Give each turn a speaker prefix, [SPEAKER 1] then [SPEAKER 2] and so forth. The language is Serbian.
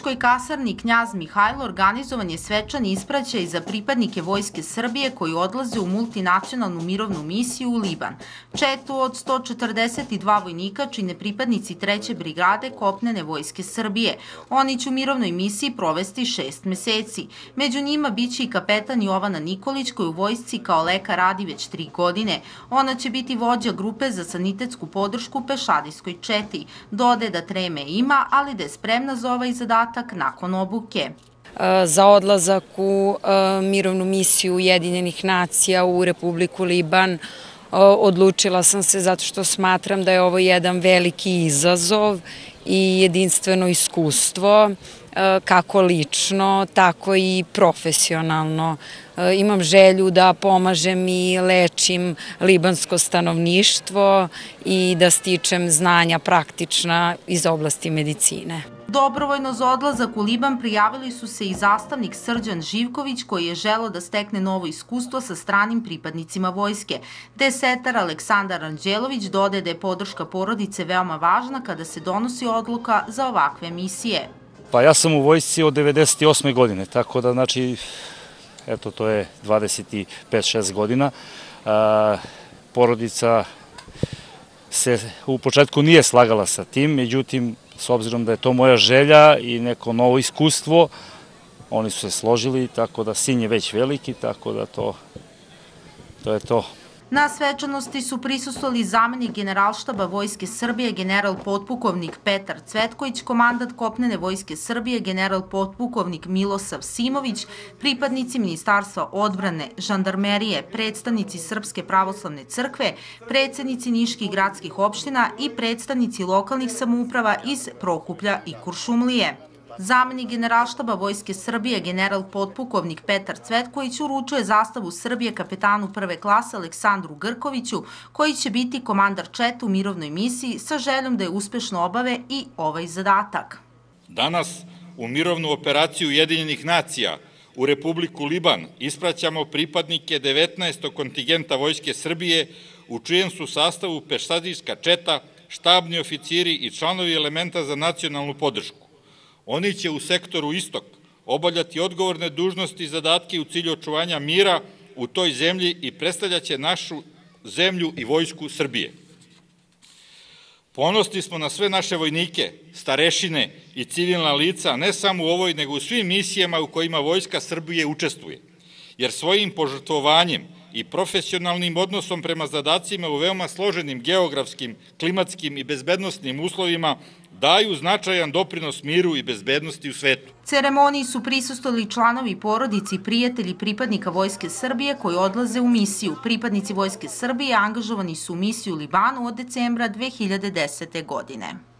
[SPEAKER 1] Nikoličkoj kasarni Knjaz Mihajlo organizovan je svečani ispraćaj za pripadnike Vojske Srbije koji odlaze u multinacionalnu mirovnu misiju u Liban. Četu od 142 vojnika čine pripadnici 3. brigade kopnene Vojske Srbije. Oni će u mirovnoj misiji provesti 6 meseci. Među njima biće i kapetan Jovana Nikolić koji u vojsci kao lekar radi već 3 godine. Ona će biti vođa grupe za sanitetsku podršku Pešadijskoj četi. Dodaje da treme ima, ali da je spremna za ovaj zadatak nakon obuke.
[SPEAKER 2] Za odlazak u mirovnu misiju Ujedinjenih nacija u Republiku Liban odlučila sam se zato što smatram da je ovo jedan veliki izazov i jedinstveno iskustvo, kako lično, tako i profesionalno. Imam želju da pomažem i lečim libansko stanovništvo i da stičem znanja praktična iz oblasti medicine.
[SPEAKER 1] Dobrovoljno za odlazak u Liban prijavili su se i zastavnik Srđan Živković koji je želeo da stekne novo iskustvo sa stranim pripadnicima vojske. Desetar Aleksandar Anđelović dodaje da je podrška porodice veoma važna kada se donosi odluka za ovakve misije.
[SPEAKER 3] Pa ja sam u vojsci od 98. godine, tako da znači, eto to je 25-6 godina. Porodica se u početku nije slagala sa tim, međutim, s obzirom da je to moja želja i neko novo iskustvo, oni su se složili, tako da sin je već veliki, tako da to je to.
[SPEAKER 1] Na svečanosti su prisustvovali zamenik Generalštaba Vojske Srbije, general potpukovnik Petar Cvetković, komandant kopnene Vojske Srbije, general potpukovnik Milosav Simović, pripadnici Ministarstva odbrane, žandarmerije, predstavnici Srpske pravoslavne crkve, predsednici niških gradskih opština i predstavnici lokalnih samouprava iz Prokuplja i Kuršumlije. Zamenik Generalštaba Vojske Srbije, general potpukovnik Petar Cvetković, uručuje zastavu Srbije kapetanu prve klase Aleksandru Grkoviću, koji će biti komandar čete u mirovnoj misiji sa željom da je uspešno obave i ovaj zadatak.
[SPEAKER 4] Danas u mirovnu operaciju Ujedinjenih nacija u Republiku Liban ispraćamo pripadnike 19. kontingenta Vojske Srbije u čijem su sastavu Pešadijska četa, štabni oficiri i članovi elementa za nacionalnu podršku. Oni će u sektoru Istok obavljati odgovorne dužnosti i zadatke u cilju očuvanja mira u toj zemlji i predstavljaće našu zemlju i vojsku Srbije. Ponosni smo na sve naše vojnike, starešine i civilna lica, ne samo u ovoj, nego u svim misijama u kojima Vojska Srbije učestvuje, jer svojim požrtvovanjem i profesionalnim odnosom prema zadacima u veoma složenim geografskim, klimatskim i bezbednosnim uslovima daju značajan doprinos miru i bezbednosti u svetu.
[SPEAKER 1] Ceremoniji su prisustvovali članovi porodici i prijatelji pripadnika Vojske Srbije koji odlaze u misiju. Pripadnici Vojske Srbije angažovani su u misiju u Libanu od decembra 2010. godine.